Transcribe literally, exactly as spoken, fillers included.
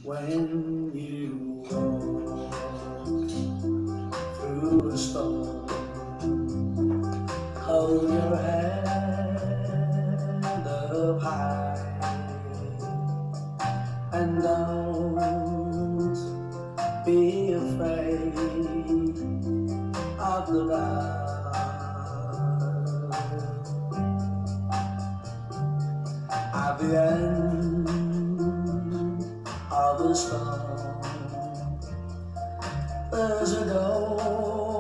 when you walk through a storm. Hold your head up high and don't be afraid of the dark. At the end of the storm, there's a door